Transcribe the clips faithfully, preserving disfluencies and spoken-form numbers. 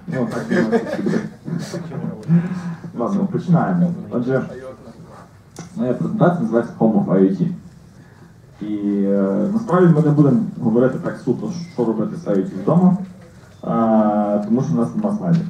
Ну, так не можна собі. Ладно, починаємо. Отже, моя презентація називається Home of IoT. І е, насправді ми не будемо говорити так суто, що робити з IoT вдома, е, тому що в нас нема слайдів.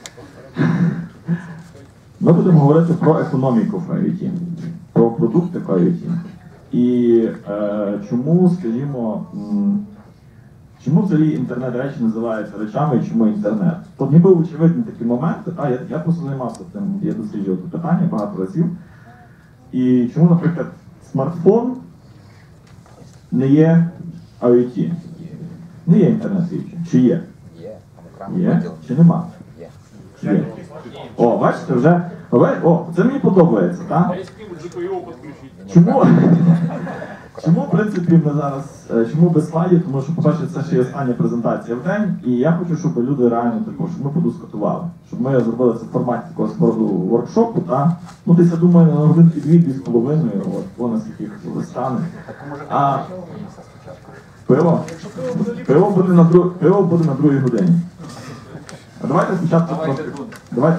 Ми будемо говорити про економіку в IoT, про продукти в IoT. І е, чому, скажімо, м, чому взагалі інтернет речі називається речами і чому інтернет? Тут ніби очевидні такі моменти, та, я, я просто займався тим, я досліджував це питання багато разів. І чому, наприклад, смартфон не є IoT? Не є інтернет-річі. Чи є? Є. Є? Чи нема? Є. Є. О, бачите, вже... О, це мені подобається, так? Чому? Чому, в принципі, ми зараз, чому без слайдів? Тому що, по-перше, це ще є остання презентація в день, і я хочу, щоб люди реально також, щоб ми подискутували, щоб ми зробили це в форматі такого складу воркшопу, та, ну, десь, я думаю, на годинки дві-дві з половиною, от, по наскільки їх стане. А пиво? Пиво буде на, друг... пиво буде на другій годині. А давайте спочатку трохи... Давайте.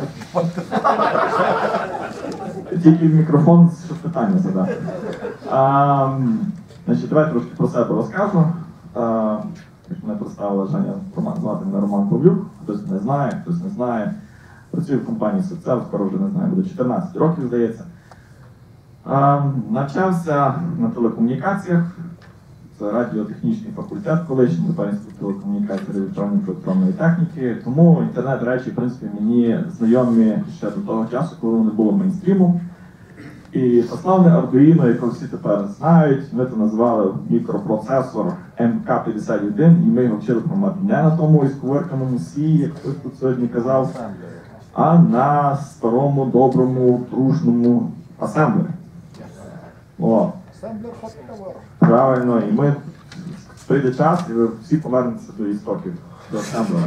Тільки мікрофон, щоб питання задати. А, значить, давайте трошки про себе розкажу. А, мене представила Женя, звати мене Роман Павлюк. Хтось не знає, хтось не знає. Працюю в компанії Соцсерв, скоро вже не знаю, буде чотирнадцять років, здається. А, навчався на телекомунікаціях. Це радіотехнічний факультет колишній, тепер інститут телекомунікації та електронної техніки. Тому інтернет-речі, в принципі, мені знайомі ще до того часу, коли не було мейнстріму. І основне Arduino, яке всі тепер знають, ми це назвали мікропроцесор ем ка п'ятдесят один, і ми його вчили формати не на тому ісковирканому Сі, як хтось тут сьогодні казав, а на старому, доброму, трушному асемблері. О. Правильно, і ми прийде час, і ви всі повернетеся до істоків, до асемблера.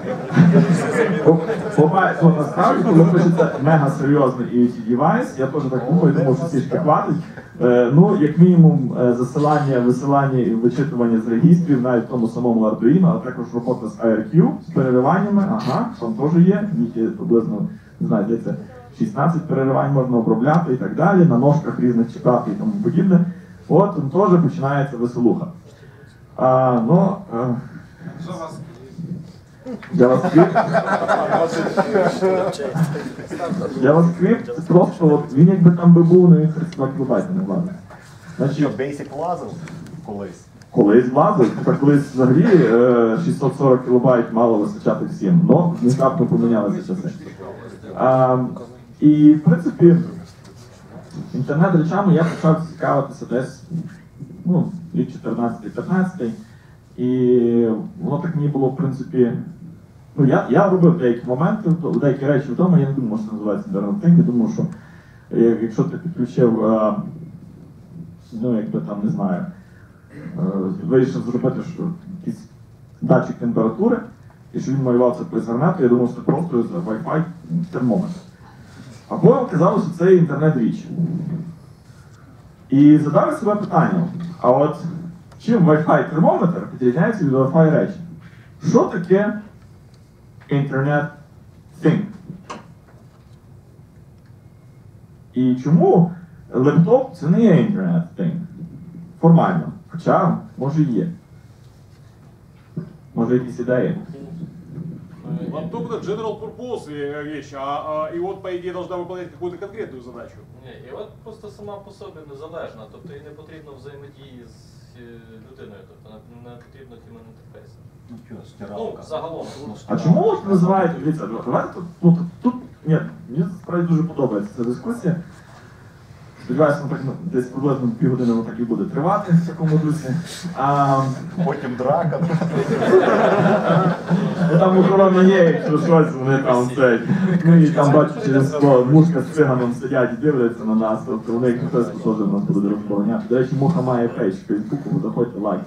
Насправді, коли пишеться мега серйозний IoT девайс, я теж так думаю, думав, що трішки хватить. Ну, як мінімум, засилання, висилання і вичитування з регістрів, навіть в тому самому Arduino, а також робота з ай ар кю, з перериваннями, ага, там теж є, їх є приблизно, не знаю, здається, шістнадцять переривань можна обробляти і так далі, на ножках різних читати і тому подібне. От, там теж починається веселуха. А, ну, а... JavaScript. JavaScript, це просто, от, він якби там би був, але він тридцять два кілобайти не влазить. Що, Basic влазив колись? Колись влазив, тепер колись взагалі шістсот сорок кілобайт мало вистачати всім, але внезапно помінялися часи. А, і, в принципі, інтернет-речами я почав цікавитися десь, ну, рік чотирнадцятий-п'ятнадцятий, і воно так мені було, в принципі, ну, я, я робив деякі моменти, деякі речі вдома, я не думав, що це називається інтернет-тинг, я думав, що якщо ти підключив, ну, якби там, не знаю, вирішив зробити що, якийсь датчик температури, і що він малював це по інтернету, я думав, що це просто Wi-Fi термометр. А потім казалося, що це інтернет-річ. І задали себе питання, а от чим Wi-Fi термометр відрізняється від Wi-Fi речі? Що таке інтернет-thing? І чому лептоп це не є інтернет-thing? Формально. Хоча, може і є. Може якісь ідеї? Лаптоп это general purpose вещь, а, а, и вот по идее должна выполнять какую-то конкретную задачу. Ні, і от просто сама по собі незалежна, тобто їй не потрібно взаємодії з людиною, тобто не потрібно human interface. Ну що, Ну, стиралка. загалом. А чому от називають, дивіться, давайте тут, ну, тут, ні, мені справді дуже подобається ця дискусія. Сподіваюся, так, ну, десь приблизно півгодини воно так і буде тривати в такому дусі. А, Потім драка. там охорона є, якщо щось, вони там цей. Ну і там бачу через скло, мушка з циганом сидять і дивляться на нас, тобто вони як хтось теж нас будуть розповняти. До речі, муха має пейдж в Фейсбуку, заходьте лайк.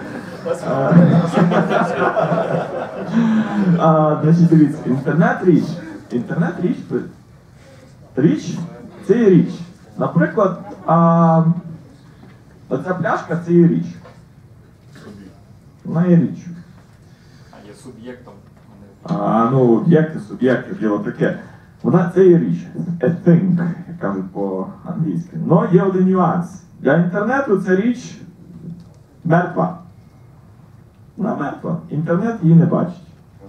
Значить, дивіться, інтернет-річ. Інтернет-річ, річ – це є річ. Наприклад, а, оця пляшка – це є річ. Вона є річ. А є суб'єктом. А, ну, об'єкти, суб'єкти, діло таке. Вона це є річ, a thing, як кажуть по-англійськи. Но є один нюанс. Для інтернету ця річ мертва. Вона мертва. Інтернет її не бачить.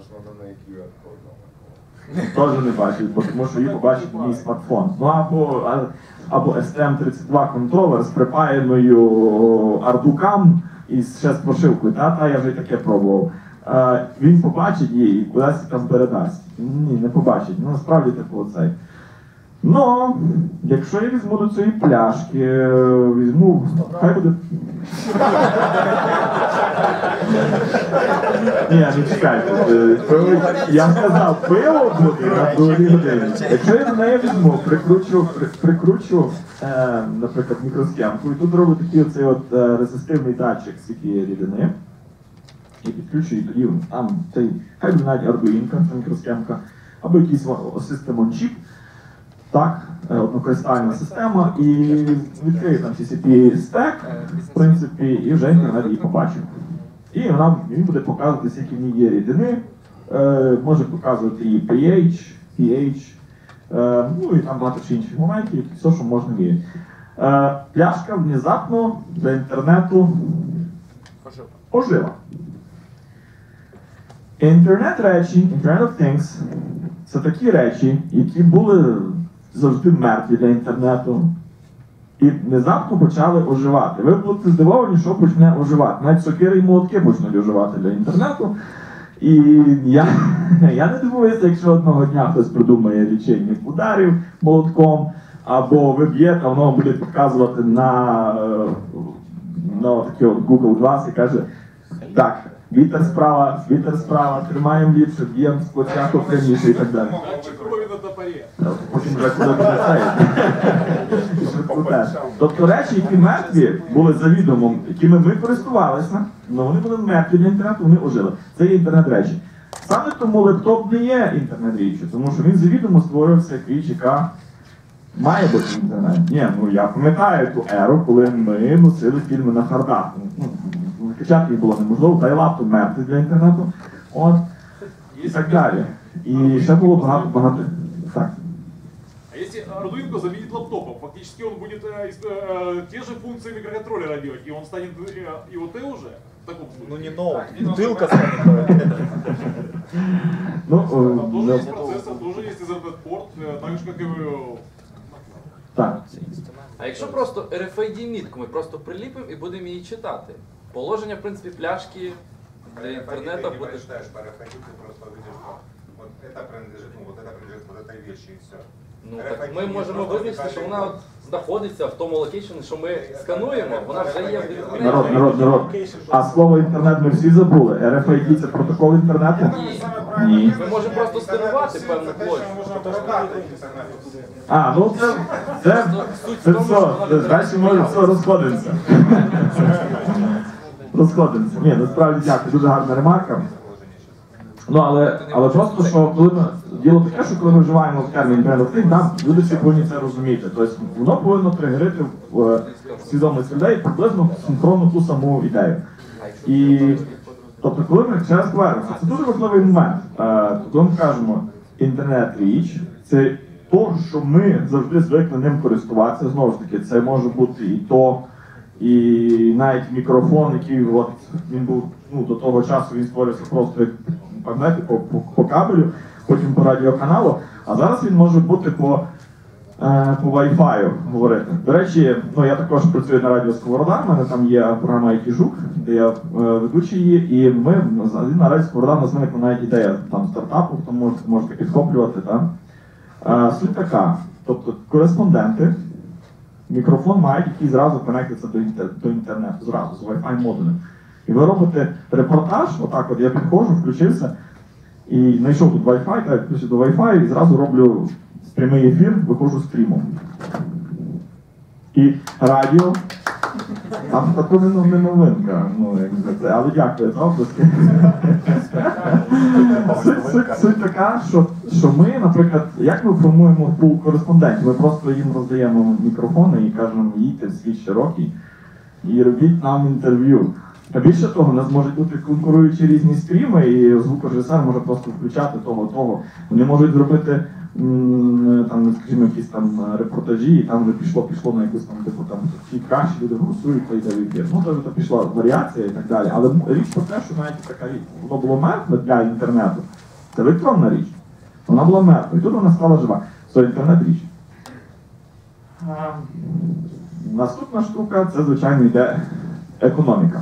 Теж не бачить, бо тому що її побачить мій смартфон. Ну або, а- або ес ті ем тридцять два контролер з припаяною ардукам і ще з прошивкою. Та, та я вже таке пробував. Е, він побачить її і кудись там передасть. Ні, не побачить. Ну насправді типу оцей. Ну, якщо я візьму до цієї пляшки, е, візьму. Хай буде. Ні, ну чекайте. е, Я сказав, пиво буде на другій годині. Якщо я до неї візьму, прикручу, при- прикручу, е, наприклад, мікросхемку, і тут роблю такий оцей от е, резистивний датчик стільки рідини. І підключу її тоді там цей, хай буде навіть ардуїнка, це мікросхемка, або якийсь system on chip. Так, е, однокристальна система, і відкрию там ті сі пі стек, в принципі, і вже інтернет її побачив. І вона, він буде показувати, скільки в ній є рідини, е, може показувати і pH, pH, е, ну і там багато ще інших моментів, все, що можна міряти. Е, пляшка внезапно для інтернету ожила. Інтернет речі, Internet of Things, це такі речі, які були завжди мертві для інтернету. І внезапно почали оживати. Ви будете здивовані, що почне оживати. Навіть сокири і молотки почнуть оживати для інтернету. І я, я не дивуюся, якщо одного дня хтось придумає лічильник ударів молотком, або ви б'єте, а воно буде показувати на, е, на такий от Google Glass і каже, так, вітер справа, вітер справа, тримаємо ліпше, б'ємо спочатку пряміше і так далі. Датчик крови на топоре. Потім вже куди буде цей. Тобто речі, які мертві були завідомо, якими ми користувалися, але вони були мертві для інтернету, вони ожили. Це є інтернет-речі. Саме тому лептоп не є інтернет-річчю, тому що він завідомо створювався як річ, яка має бути інтернет. Ні, ну я пам'ятаю ту еру, коли ми носили фільми на хардах. Ну, качати їх було неможливо, та й лаптоп мертвий для інтернету. От. І так далі. І ще було багато-багато. Так. А если Arduino заменит лаптопом, фактически он будет э, ис- э, те же функции микроконтроллера делать, и он станет э, IoT уже в таком случае. Ну не ноут, бутылка станет. Ну, Там о, тоже ну, есть процессор, тоже есть Ethernet-порт, э, так же как и э, так. А якщо просто ар еф ай ді-мітку ми просто приліпимо і будемо її читати, положення, в принципі, пляшки для інтернету Ты не буде... прочитаешь по эр эф ай ди, ты просто увидишь, что вот это принадлежит, ну вот это принадлежит вот этой вещи и все. Ну так ми можемо визначити, що вона от знаходиться в тому локейшені, що ми скануємо, вона вже є в інтернеті. Народ, народ, народ. А слово інтернет ми всі забули. ар еф ай ді це протокол інтернету? Ні. Ми можемо просто сканувати певну площу. Можно продать интернет. А, ну це, це, це все, далі може все розходимося. Розходимося. Ні, насправді дякую, дуже гарна ремарка. Ну, але, але просто, що коли ми, діло таке, що коли ми вживаємо термін Internet of Things, нам люди всі повинні це розуміти. Тобто воно повинно тригерити в е, свідомість людей приблизно синхронно ту саму ідею. І, тобто, коли ми ще раз повернемося, це дуже важливий момент. Е, коли ми кажемо інтернет-річ, це то, що ми завжди звикли ним користуватися, знову ж таки, це може бути і то, і навіть мікрофон, який от, він був, ну, до того часу він створився просто як пам'ятаєте, по, по, по кабелю, потім по радіоканалу, а зараз він може бути по, е, по Wi-Fi говорити. До речі, ну, я також працюю на радіо Сковорода, в мене там є програма ай ті Жук, де я е, ведучий її, і ми на радіо Сковорода у нас виникла навіть ідея там, стартапу, хто може, можете підхоплювати. Та? Е, суть така, тобто кореспонденти, мікрофон мають, який зразу конектиться до, інтер, до інтернету, зразу, з Wi-Fi модулем. І ви робите репортаж, отак от я підходжу, включився і знайшов тут Wi-Fi, так, включу до Wi-Fi і зразу роблю прямий ефір, виходжу стрімом. І радіо, а таку не, не новинка, ну, як за це, але дякую за оплески. Суть, суть, суть така, що, що ми, наприклад, як ми формуємо пул кореспондентів, ми просто їм роздаємо мікрофони і кажемо, їдьте в світ широкий і робіть нам інтерв'ю. А більше того, у нас можуть бути конкуруючі різні стріми, і звукорежисер може просто включати того-того. Вони можуть зробити, там, скажімо, якісь там репортажі, і там вже пішло, пішло на якусь там, типу, там, ті кращі люди голосують, то йде в ефір. Ну, то, то пішла варіація і так далі. Але річ про те, що навіть така річ, воно було мертве для інтернету. Це електронна річ. Вона була мертва, і тут вона стала жива. Це інтернет-річ. Наступна штука, це, звичайно, йде економіка.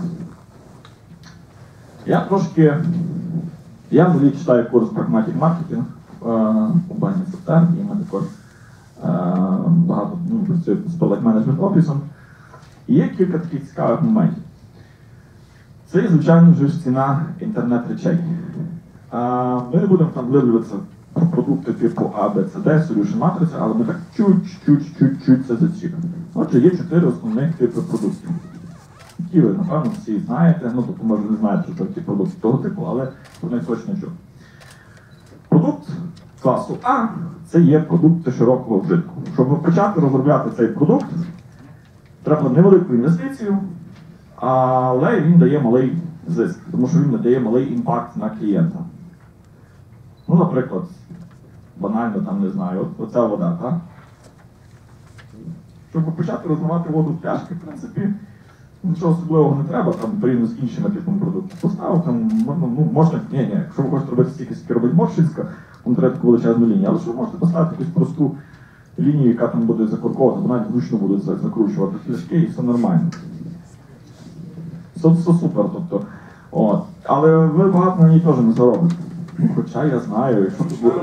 Я трошки, я взагалі читаю курс Pragmatic Marketing у компанії Software, і ми також е, багато ну, працюю з Product Management офісом. І є кілька таких цікавих моментів. Це є, звичайно, вже ж ціна інтернет-речей. Е, ми не будемо там вдивлюватися про продукти типу А, Б, С, Д, Solution Matrix, але ми так чуть-чуть-чуть-чуть це зачіпимо. Отже, є чотири основних типи продуктів. Які ви, напевно, всі знаєте, ну, тобто, може, не знаєте, що такі продукти того типу, але про них точно чув. Продукт класу А – це є продукти широкого вжитку. Щоб почати розробляти цей продукт, треба невелику інвестицію, але він дає малий зиск, тому що він надає малий імпакт на клієнта. Ну, наприклад, банально, там, не знаю, от, оця вода, так? Щоб почати розливати воду в пляшки, в принципі, нічого особливого не треба, там, порівняно з іншими типами продуктів. Поставив, там, ну, можна, ні, ні, якщо ви хочете робити стільки, скільки робить Моршинська, вам треба таку величезну лінію, але що ви можете поставити якусь просту лінію, яка там буде закоркована, вона вручну буде закручувати пляшки, і все нормально. Все, все супер, тобто, от. Але ви багато на ній теж не заробите. Хоча я знаю, якщо тут буде...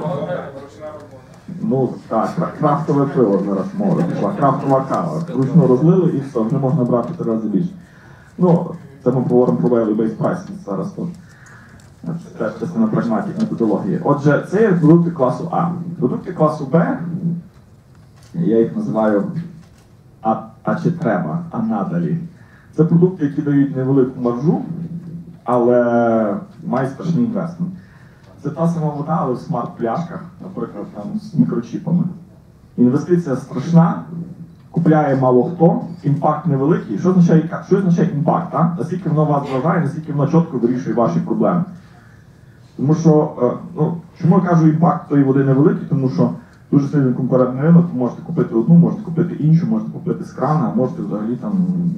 Ну, так, крафтове пиво зараз мова пішла, крафтова кава. Вручну розлили і все, вже можна брати три рази більше. Ну, це ми говоримо про value-based pricing зараз тут. Це теж частина прагматик методології. Отже, це є продукти класу А. Продукти класу Б, я їх називаю А, а чи треба, а надалі. Це продукти, які дають невелику маржу, але мають страшний інвестмент. Це та сама вода, але в смарт-пляшках, наприклад, там, з мікрочіпами. Інвестиція страшна, купляє мало хто, імпакт невеликий. Що означає, що означає імпакт? Так? Наскільки воно вас вважає, наскільки воно чітко вирішує ваші проблеми. Тому що, ну, чому я кажу імпакт тої води невеликий? Тому що дуже сильний конкурентний ринок, ви можете купити одну, можете купити іншу, можете купити з крана, а можете взагалі там,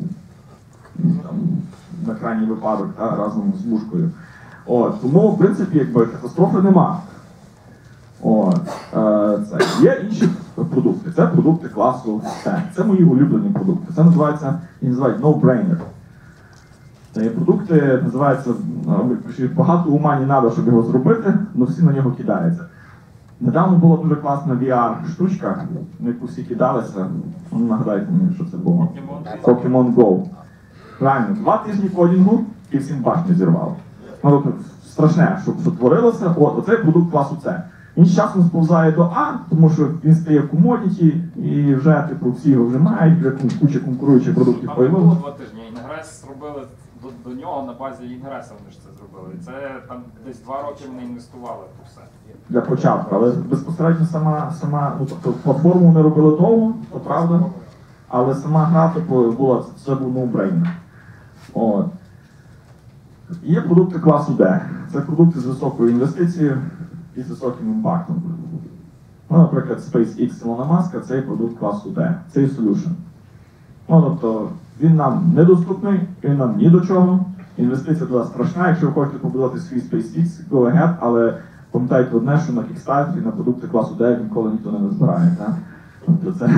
там на крайній випадок та, разом з мушкою. От, тому, в принципі, якби, катастрофи нема. От, е, це. Є інші продукти. Це продукти класу С. Це мої улюблені продукти. Це називається, і називають no-brainer. Це є продукти, називається, багато ума не треба, щоб його зробити, але всі на нього кидаються. Недавно була дуже класна ві ар-штучка, на яку всі кидалися. Ну, нагадайте мені, що це було. Pokemon Go. Реально, два тижні кодінгу і всім башню зірвало. Ну, страшне, що, що творилося. От, оцей продукт класу С. Він з часом сповзає до А, тому що він стає комодіті, і вже типу, всі його вже мають, вже куча конкуруючих продуктів Там появилося. було два тижні. Інгрес зробили до, до нього на базі Інгреса, вони ж це зробили. І це там десь два роки вони інвестували в все. Для початку, але безпосередньо сама, сама ну, тобто платформу вони робили довго, то правда, але сама гра типу, була, це був no-brainer. От. Є продукти класу Д. Це продукти з високою інвестицією і з високим імпактом. Ну, наприклад, SpaceX Ілона Маска – це продукт класу Д. Це є solution. Ну, тобто, він нам недоступний, він нам ні до чого. Інвестиція туди страшна. Якщо ви хочете побудувати свій SpaceX, go ahead, але пам'ятайте одне, що на Kickstarter на продукти класу Д ніколи ніхто не збирає. Так? Тобто це...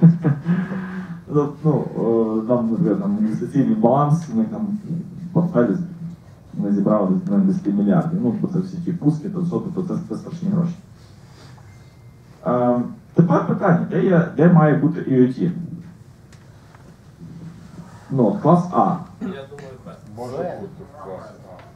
ну, там, там інвестиційний баланс, ми там портфелі ми зібрали десять мільярдів. Ну, це всі ті пуски, то, то, то це, це страшні гроші. Е, тепер питання, де, є, де має бути IoT? Ну, от, клас А. Я думаю, так. Може бути клас.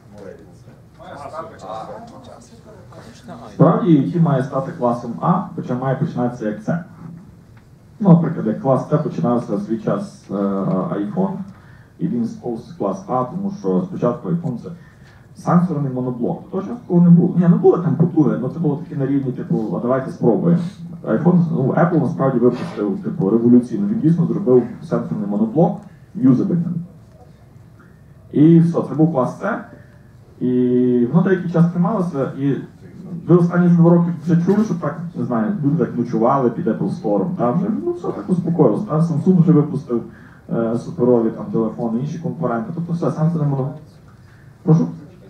Справді IoT має стати класом А, хоча має починатися як С. Ну, наприклад, як клас С починався в свій час е, iPhone, і він сповз клас А, тому що спочатку iPhone це сенсорний моноблок. Того часу такого не було. Ні, не було там потуги, але це було таке на рівні, типу, а давайте спробуємо. iPhone, ну, Apple насправді випустив типу, революційно. Він дійсно зробив сенсорний моноблок юзабельним. І все, це був клас С. І воно деякий час трималося, і ви останні два роки вже чули, що так, не знаю, люди так ночували під Apple Store, та вже, ну все так успокоїлося. Та? Samsung вже випустив е, суперові там телефони, інші конкуренти, тобто все, сам це не могло. Прошу?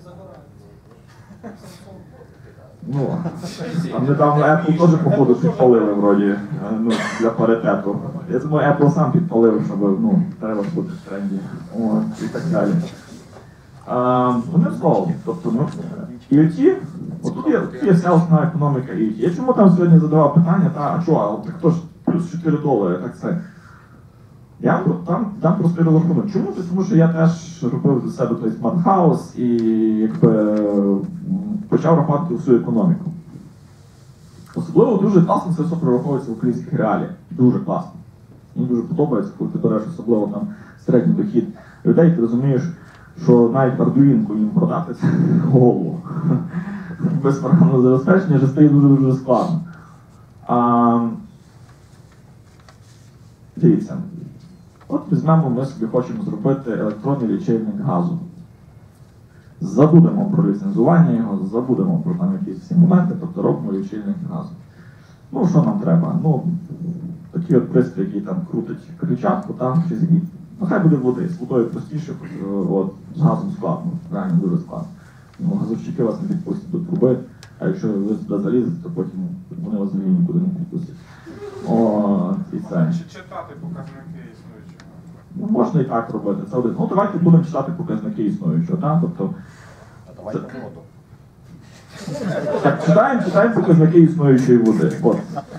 Ну, там недавно Apple теж, походу, підпалили, вроді, е, ну, для паритету. Я думаю, Apple сам підпалив, щоб, ну, треба бути в тренді, о, і так далі. Вони знову, тобто, ну, IoT, отут є, є селфна економіка IoT. Я чому там сьогодні задавав питання, та, а що, а так хто ж плюс чотири долари, так це. Я вам там, там простий розрахунок. Чому? Тому що я теж робив для себе той Smart House і якби почав рахувати всю економіку. Особливо дуже класно це все прораховується в українських реаліях. Дуже класно. Мені дуже подобається, коли ти береш особливо там середній дохід людей, ти розумієш, що навіть ардуїнку їм продати це голову. Без програмного забезпечення вже стає дуже-дуже складно. А, дивіться, от візьмемо, ми собі хочемо зробити електронний лічильник газу. Забудемо про ліцензування його, забудемо про там якісь всі моменти, тобто робимо лічильник газу. Ну, що нам треба? Ну, такий от пристрій, який там крутить кричатку, там чи згід. Ну, хай буде води, з водою простіше, от, з газом складно, реально дуже складно. Ну, газовщики вас не підпустять до труби, а якщо ви сюди залізете, то потім вони вас взагалі нікуди не підпустять. О, і це. Читати показники існуючого. Ну, можна і так робити, це один. Ну, давайте будемо читати показники існуючого, так? Тобто, А давайте воду. так, читаємо, читаємо показники існуючої води. От.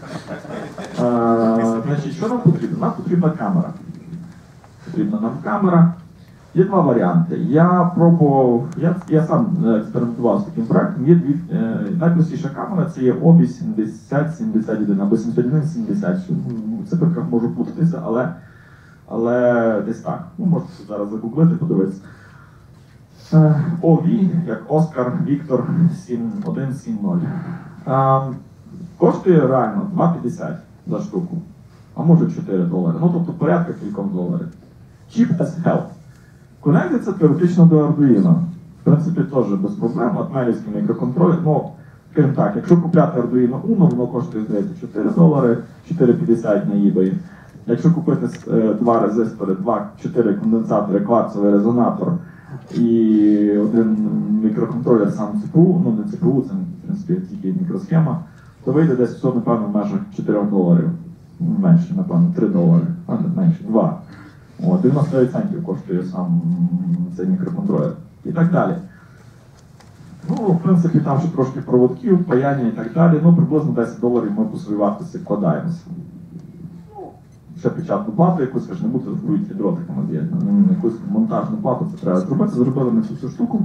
А, значить, що нам потрібно? Нам потрібна камера. Потрібна нам камера. Є два варіанти. Я пробував, я, я сам експериментував з таким проектом. Є дві, е, найпростіша камера, це є О вісімдесят сімдесят один або сімдесят один сімдесят. В цифрах можу путатися, але, але десь так. Ну, можете зараз загуглити, подивитися. Е, О Ві, як Оскар, Віктор сім один сім нуль. Е, коштує реально два п'ятдесят за штуку, а може чотири долари. Ну, тобто порядка кільком доларів. Cheap as hell. Конектиться теоретично до Arduino. В принципі, теж без проблем. Атмелівський мікроконтролер. Ну, скажімо так, якщо купляти Arduino Uno, воно коштує, здається, чотири долари, чотири п'ятдесят на eBay. Якщо купити е, два резистори, два, чотири конденсатори, кварцевий резонатор і один мікроконтролер сам ЦПУ, ну не ЦПУ, це, в принципі, тільки мікросхема, то вийде десь все, напевно, в межах чотири доларів. Менше, напевно, три долари, а не менше, два. О, дев'яносто центів коштує сам цей мікроконтролер. І так далі. Ну, в принципі, там ще трошки проводків, паяння і так далі. Ну, приблизно десять доларів ми по своїй вартості вкладаємося. Ну, ще печатну плату якусь, ви ж не будете зброїти дротиками з'єднати. Якусь монтажну плату це треба зробити. Зробили ми цю всю штуку.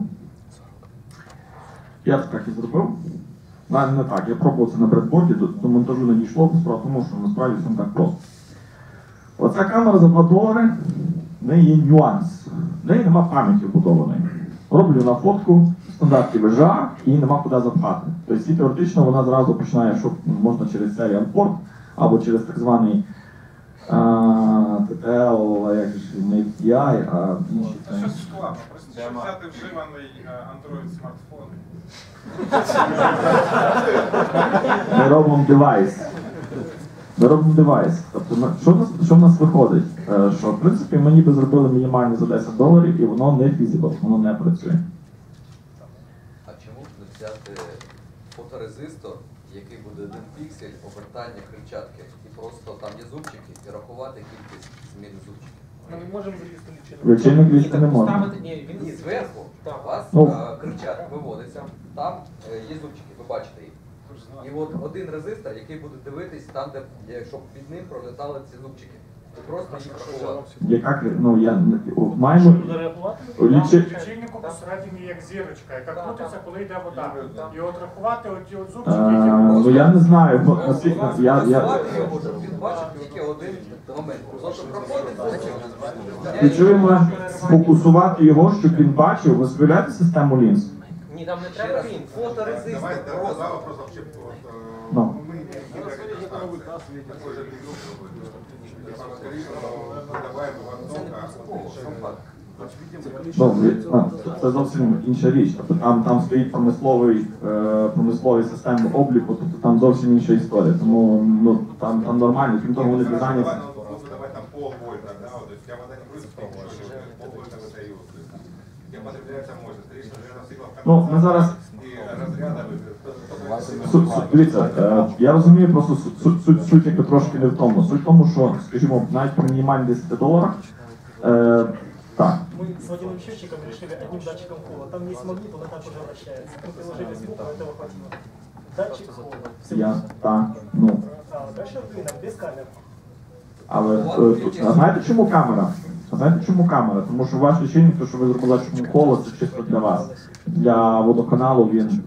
Я так і зробив. Навіть не так, я пробував це на бредборді, до, до монтажу не дійшло, справа тому, що насправді все не так просто. Оця камера за два долари, в неї є нюанс. В неї нема пам'яті вбудованої. Роблю на фотку, стандарті ви жи ей, і нема куди запхати. Тобто і теоретично вона зразу починає, що можна через serial port, або через так званий Ті Ті Ел, як ж, не Ті Ті Ай, а інші. Щось складно, просто щоб взяти вживаний Android смартфон. Ми робимо девайс. Ми робимо девайс. Тобто, що в нас, що в нас виходить? Е, що, в принципі, ми ніби зробили мінімальні за десять доларів, і воно не feasible, воно не працює. А чому б не взяти фоторезистор, який буде один піксель, обертання крильчатки, і просто там є зубчики, і рахувати кількість змін зубчиків? Ми не можемо залізти лічильник. Лічильник лізти не можна. Ні, він І зверху у вас Ну. е, крильчатка виводиться, там е, є зубчики, ви бачите їх. І от один резистор, який буде дивитись там, де, е, щоб під ним пролітали ці зубчики. І просто їх рахувати. Яка, кри- ну, я, не- о, маємо... Лічи... Лічильнику посередині як зірочка, яка крутиться, коли йде вода. І от рахувати оті от зубчики, Е, які ну, я не знаю, бо, наскільки, я, я, Просувати його, щоб він бачив тільки один момент. Просто проходить зубчик. Відчуємо сфокусувати його, щоб він бачив. Ви збираєте систему лінз? Ні, там не Ще треба раз, він. фоторезистор Давай, давай, просто. два вопроса вообще. Вот, э, Ну. мы не такой же ребенок, скорее всего, мы добавим в Це не одно, принципово, сам факт. Ну, ну, це зовсім інша річ. Тобто там, там стоїть промисловий, е, промислові системи обліку, тобто там зовсім інша історія. Тому ну, там, там нормально, крім того, вони дизайні. Давай, ну, буду давать там полвольта, да, вот, то есть у тебя вода не будет вспомнить, полвольта выдают. Где потребляется мощность, речь, наверное, циклов Ну, ми зараз и разрядов. Суть, суть, дивіться, е, я розумію, просто суть, суть, суть, суть якби трошки не в тому. Суть в тому, що, скажімо, навіть при мінімальних десяти доларах, е, так, Мы с водяным счетчиком решили одним датчиком хола. Там есть магнит, он и так уже вращается. Мы приложили звук, этого хватило. Датчик хола. Всё. я, так, ну. А дальше рынок, без камер. Але е, тут- а знаєте чому камера? А знаєте чому камера? Тому що ваш лічильник, то що ви зробили, чому коло, це чисто для вас. Для водоканалу він.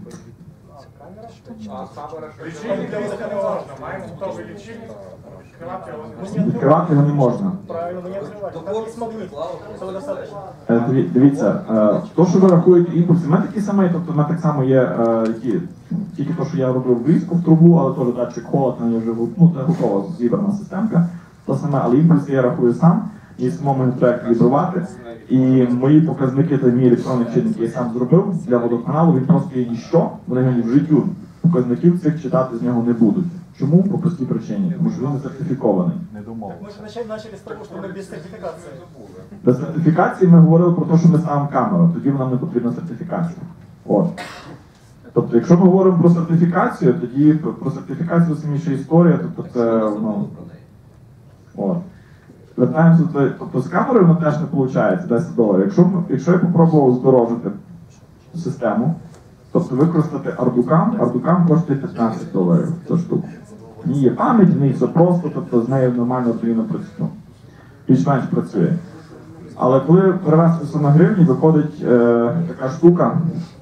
А камера що? Лічильник для виска не можна. Маємо готовий лічильник, відкривати його не можна. Відкривати його не можна. Правильно, мы не открывали. Там есть магнит. Этого достаточно. Е, диві- Дивіться, е, то, що ви рахуєте імпульси, в мене такі самі, тобто в мене так само є е, які, тільки то, що я робив близько в трубу, але теж датчик хола, там є вже ну, це готова зібрана системка, то саме, але імпульси я рахую сам, і самому не треба калібрувати. І мої показники та мій електронний чинник я сам зробив для водоканалу, він просто є ніщо, вони мені в життю показників цих читати з нього не будуть. Чому? По простій причині, тому що він не сертифікований. Мы же начали, начали с того, что мы без сертификации. Для сертифікації ми говорили про те, що ми ставимо камеру, тоді нам не потрібна сертифікація. От. Тобто, якщо ми говоримо про сертифікацію, тоді про про сертифікацію зовсім інша історія, тобто це, ну, от. Вертаємося до, тобто з камерою воно теж не виходить десять доларів. Якщо, ми- якщо я попробував здорожити систему, тобто використати ардукам, ардукам коштує п'ятнадцять доларів за штуку. В ній є пам'ять, в ній все просто, тобто з нею нормально Arduino працює. Більш-менш працює. Але коли перевести все на гривні, виходить е, така штука,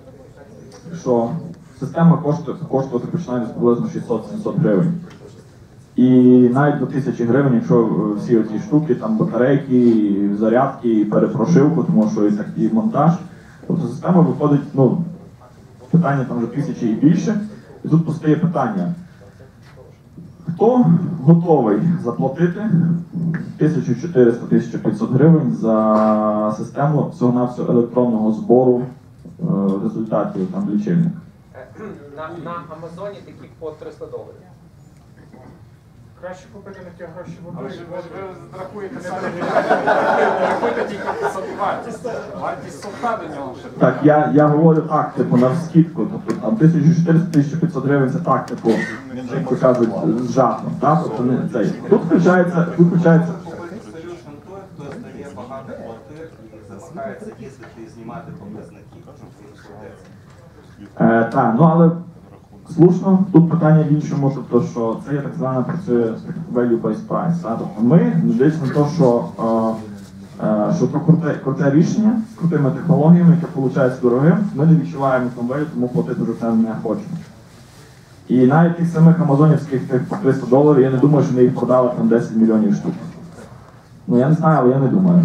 що система коштує, коштувати починає десь приблизно шістсот-сімсот гривень. І навіть до тисячі гривень, якщо е, всі оці штуки, там батарейки, і зарядки, і перепрошивку, тому що і, так, і монтаж, тобто система виходить, ну, питання там вже тисячі і більше. І тут постає питання, хто готовий заплатити тисячу чотириста - тисячу п'ятсот гривень за систему всього-навсього електронного збору е, результатів там лічильник? На, на Амазоні такі по триста доларів. Краще купити на ті гроші в Але ж ви, Україні. ви рахуєте самі, рахуєте тільки собівартість. Вартість софта до нього ще. Так, я, я говорю так, типу, на скидку, тобто там тисяча чотириста - тисяча п'ятсот гривень це так, типу, як то кажуть, з жартом, так? Тобто не цей. Тут включається, тут включається. Solution той, хто здає багато квартир і замагається їздити і знімати показники, щоб він складеться. Е, так, ну але слушно, тут питання в іншому, тобто, що це є так звана працює value-based price. Так? Тобто ми, дивлячись на те, що, е, е, що то круте, круте рішення з крутими технологіями, яке виходить дорогим, ми не відчуваємо там value, тому платити за це не хочемо. І навіть тих самих амазонівських тих по триста доларів, я не думаю, що вони їх продали там десять мільйонів штук. Ну я не знаю, але я не думаю.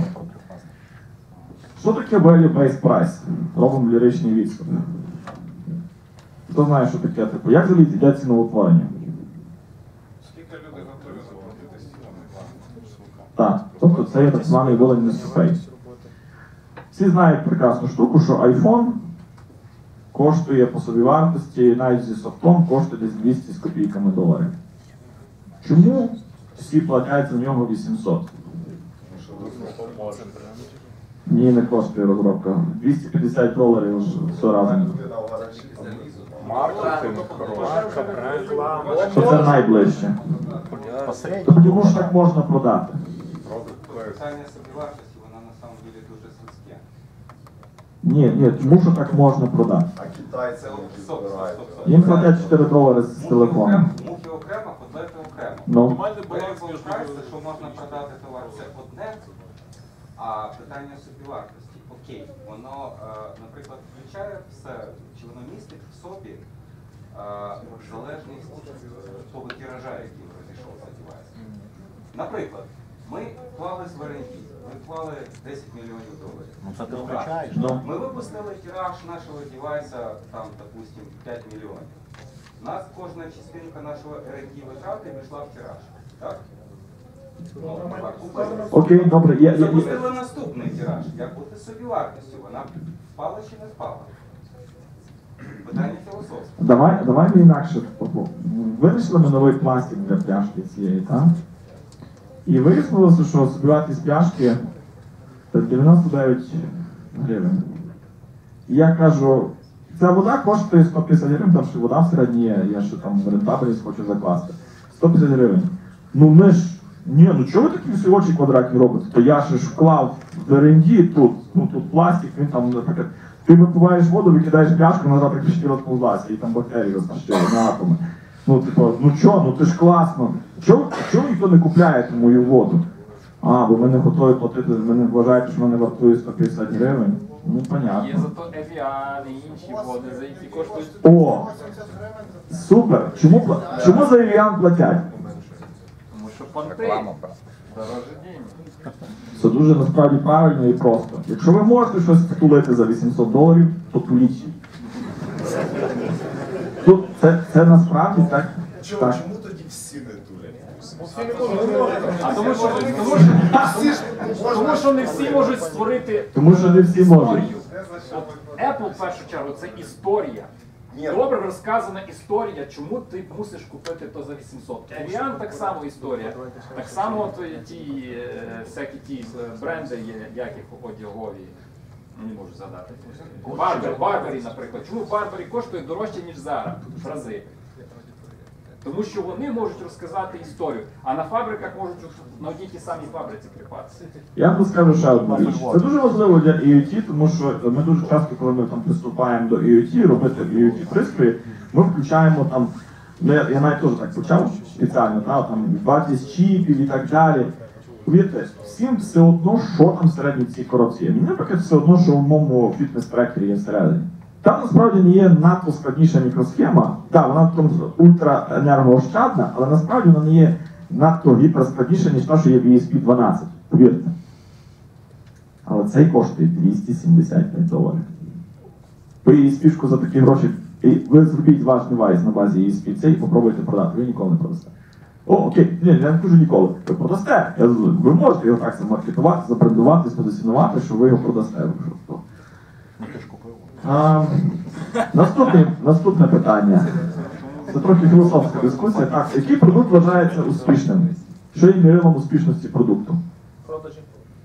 Що таке value-based price? Робимо ліричний відступ. Хто знає, що таке, типу, як взагалі йде ціноутворення? Скільки люди готові заплатити стінами? Так, тобто це є так званий willingness to pay. Всі знають прекрасну штуку, що iPhone коштує по собівартості, навіть зі софтом, коштує десь двісті з копійками доларів. Чому всі платять за нього вісімсот? Ні, не коштує розробка. двісті п'ятдесят доларів все разом. Що це найближче. Тому що так можна продати. Питання собівартості, вона на самом деле дуже слизьке. Ні, ні, тому що так можна продати. А китайці Стоп, стоп, стоп, стоп. Їм платять чотири долари з телефону. Мухи окремо, котлети окремо. Ну. Оптимальний баланс Variable між price, що можна продати товар, це одне, а питання собівартості. Окей, воно, е, наприклад, включає все, чи воно містить в собі е, залежність того тиража, який розійшов за девайс. Наприклад, ми вклались в ар енд ді, ми вклали десять мільйонів доларів. Ну це ти втрачаєш. Ну. Ми випустили тираж нашого девайса, там, допустим, п'ять мільйонів. У нас кожна частинка нашого ар енд ді витрати вийшла в тираж. Так? Ну, товар купили. Окей, добре. Я, я, я, Запустили наступний тираж. Як бути собівартістю? Вона впала чи не впала? Питання філософське. Давай, давай ми інакше. Вирішили ми новий пластик для пляшки цієї, так? І вияснилося, що собівартість пляшки дев'яносто дев'ять гривень. І я кажу, ця вода коштує сто п'ятдесят гривень, там ще вода всередині є, я ще там рентабельність хочу закласти. сто п'ятдесят гривень. Ну ми ж, ні, ну чого ви такі всі очі квадратні робите? То я ж вклав в оренді тут, ну тут пластик, він там, наприклад, ти випиваєш воду, викидаєш пляшку, вона так трішки розповзлася, і там бактерії розпущили на атоми. Ну, типу, ну чого, ну ти ж класно. Чого, чого ніхто не купляє ту мою воду? А, бо ми не готові платити, ви не вважаєте, що вона не вартує сто п'ятдесят гривень? Ну, понятно. Є зато Evian і інші води, за які коштують. О, супер. Чому, пла- чому за Evian платять? Тому що понти дороже деньги. Це дуже насправді правильно і просто. Якщо ви можете щось тулити за вісімсот доларів, то туліть. Тут це, це насправді так. Чому, так. чому тоді всі не тулять? А тому що, тому, що, тому, тому що не всі можуть створити Тому що не всі можуть. історію. От Apple, в першу чергу, це історія. Ні. Добре розказана історія, чому ти мусиш купити то за вісімсот. Evian так само історія. Так само от ті е, всякі ті бренди є, як їх одягові. Не можу згадати. Барбері, Барбері, наприклад. Чому Барбері коштує дорожче, ніж Zara в рази? Тому що вони можуть розказати історію, а на фабриках можуть на одній тій самій фабриці припатися. Я вам скажу ще одну річ. Це дуже важливо для IoT, тому що ми дуже часто, коли ми там приступаємо до IoT, робити IoT пристрої, ми включаємо там, ну, я, я навіть теж так почав спеціально, та, там вартість чіпів і так далі. Повірте, всім все одно, що там всередині в цій коробці є. Мені, наприклад, все одно, що в моєму фітнес-трекері є всередині. Там насправді не є надто складніша мікросхема. Так, вона там ультраенергоощадна, але насправді вона не є надто гіперскладніша, ніж та, що є в і ес пі дванадцять. Повірте. Але цей коштує двісті сімдесят п'ять доларів. Ви і ес пі-шку за такі гроші, і ви зробіть ваш девайс на базі і ес пі цей і попробуйте продати, ви ніколи не продасте. О, окей, ні, я не кажу ніколи. Ви продасте. Ви можете його так замаркетувати, забрендувати, спозиціонувати, що ви його продасте. А, наступне, наступне питання. Це трохи філософська дискусія. Так, який продукт вважається успішним? Що є мірилом успішності продукту? Продажі.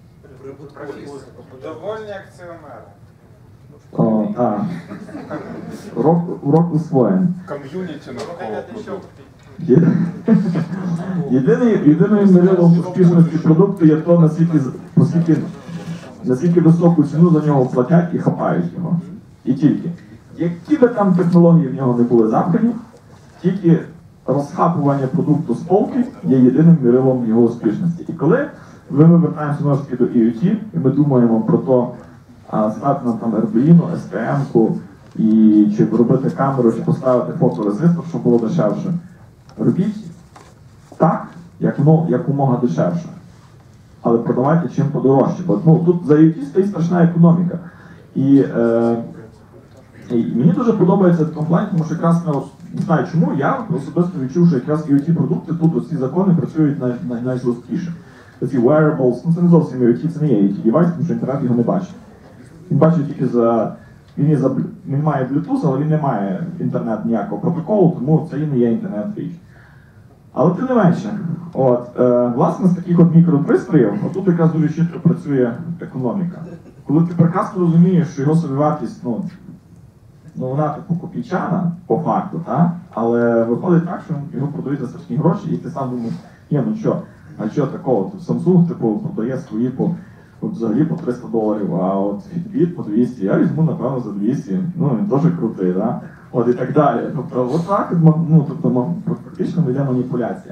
Довольні акціонери. О, так. Урок, урок усвоєн. Ком'юніті навколо продукту. Є- Єдиний, єдиним мірилом успішності продукту є то, наскільки, наскільки, наскільки високу ціну за нього платять і хапають його. І тільки. Які би там технології в нього не були запхані, тільки розхапування продукту з полки є єдиним мірилом його успішності. І коли ми вертаємося знову ж таки до IoT, і ми думаємо про те, стати на там Airbnb, ес те ем-ку, і чи робити камеру, чи поставити фоторезистор, щоб було дешевше. Робіть так, як воно якомога дешевше. Але продавайте чим подорожче. Бо ну, тут за IoT стоїть страшна економіка. І, е, і мені дуже подобається в тому плані, тому що якраз ну, не знаю чому, я особисто відчув, що якраз IoT-продукти тут оці закони працюють най, най, найжорсткіше. Ці wearables, ну це не зовсім IoT, це не є IoT девайс, тому що інтернет його не бачить. Він бачить тільки за... Він, є за, він має Bluetooth, але він не має інтернет ніякого протоколу, тому це і не є інтернет-річ. Але тим не менше, от, е, власне, з таких от мікропристроїв, отут якраз дуже чітко працює економіка. Коли ти прекрасно розумієш, що його собівартість, ну, ну вона типу копійчана, по факту, та? Але виходить так, що його продають за страшні гроші, і ти сам думаєш, ні, ну що, а що такого? Samsung типу, продає свої по, от, взагалі по триста доларів, а от Fitbit по двісті, я візьму, напевно, за двісті, ну він дуже крутий, да? От і так далі. Тобто, от так, ну, тобто, фактично йде маніпуляція.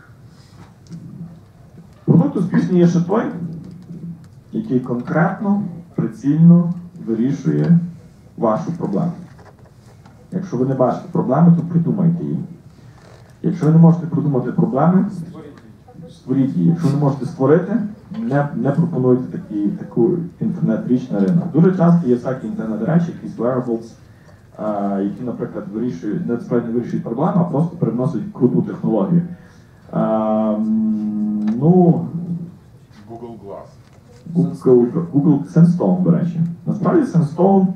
Продукт успішний є ще той, який конкретно, прицільно вирішує вашу проблему. Якщо ви не бачите проблеми, то придумайте її. Якщо ви не можете придумати проблеми, створіть її. Якщо не можете створити, не, не пропонуйте такі, таку інтернет-річ на ринок. Дуже часто є всякі інтернет-речі, якісь wearables, а, які, наприклад, вирішують, не справді вирішують проблему, а просто переносять круту технологію. А, ну, Google Glass. Google, Google Sandstone, до речі. Насправді Sandstone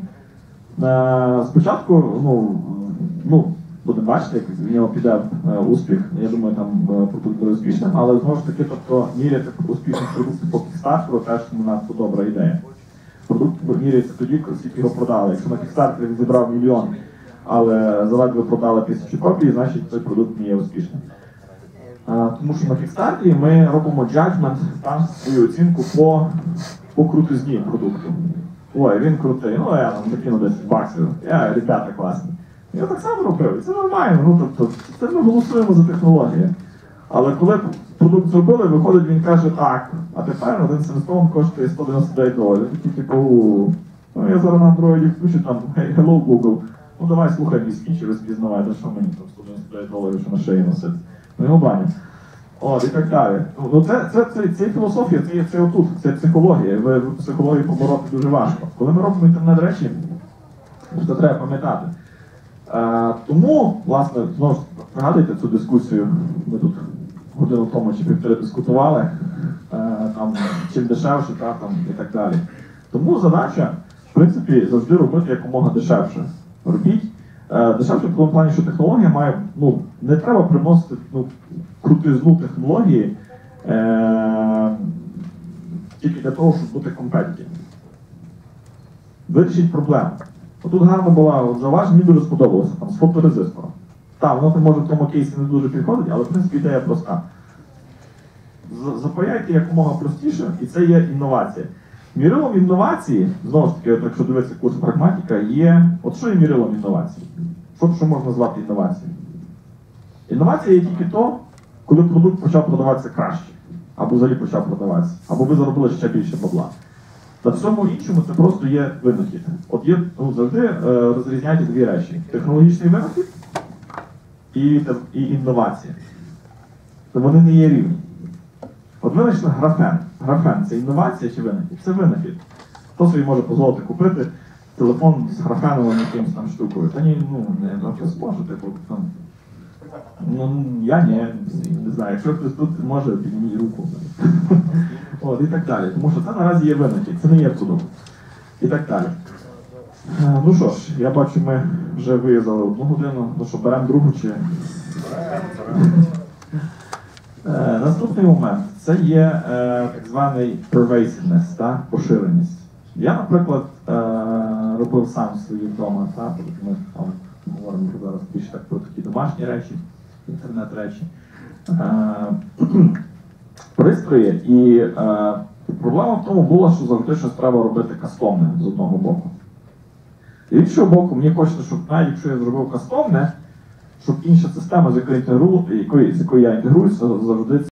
е, спочатку, ну, ну, будемо бачити, як в нього піде е, успіх. Я думаю, там е, продукт буде успішним, але знову ж таки, тобто, міряти успішність продукту по Kickstarter теж не надто добра ідея. Продукт міряється тоді, скільки його продали. Якщо на Kickstarter він зібрав мільйон, але заледве продали тисячу копій, значить той продукт не є успішним. А, тому що на Kickstarter ми робимо judgment, там свою оцінку по, по крутизні продукту. Ой, він крутий, ну я там закину десять баксів, я, ребята класні. Я так само робив, і це нормально, ну тобто, це ми голосуємо за технології. Але коли продукт зробили, виходить, він каже так, а тепер один Sandstone коштує сто дев'яносто дев'ять доларів. Такі типу, ну я зараз на андроїді включу там, hey, hello Google, ну давай слухай мій спіч і розпізнавай, що мені там сто дев'яносто дев'ять доларів, що на шиї носить. Ну його баню. От, і так далі. Ну, це, це, це, це філософія, це, це отут, це психологія. Ви в психології побороти дуже важко. Коли ми робимо інтернет-речі, це треба пам'ятати. Е, тому, власне, знову ж пригадуйте цю дискусію, ми тут годину тому чи півтори дискутували, е, там, чим дешевше, та, там, і так далі. Тому задача, в принципі, завжди робити якомога дешевше. Робіть. Е, дешевше в тому плані, що технологія має, ну, не треба приносити, ну, крутизну технології е, тільки для того, щоб бути компетентним. Вирішіть проблему. Отут гарно була, от зауваження, мені дуже сподобалося, там, з фоторезистором. Так, воно може в тому кейсі не дуже підходить, але в принципі ідея проста. Запаяйте якомога простіше, і це є інновація. Мірилом інновації, знову ж таки, якщо дивитися курс прагматика, є, от що є мірилом інновації? Що, що можна назвати інновацією? Інновація є тільки то, коли продукт почав продаватися краще, або взагалі почав продаватися, або ви заробили ще більше бабла. На всьому іншому це просто є винахід. От є, ну, завжди е, розрізняйте дві речі. Технологічний винахід і, і інновація. То вони не є рівні. От винайшли графен. Графен – це інновація чи винахід? Це винахід. Хто собі може дозволити купити телефон з графеновим якимось там штукою? Та ні, ну, не, ну, хтось може, типу, там. Ну, я ні, не знаю. Якщо хтось тут може, підніміть руку. От, і так далі. Тому що це наразі є винахід, це не є продукт. І так далі. Ну що ж, я бачу, ми вже виїздили одну годину. Ну що, беремо другу чи... Е, наступний момент – це є е, так званий pervasiveness, та, поширеність. Я, наприклад, е, робив сам свої вдома, та, тобто ми там говоримо зараз більше так про такі домашні речі, інтернет-речі. Е, пристрої, і е, проблема в тому була, що завжди щось треба робити кастомне з одного боку. І з іншого боку, мені хочеться, щоб навіть якщо я зробив кастомне, щоб інша система, з якою інтегрую, з якою я інтегруюся, завжди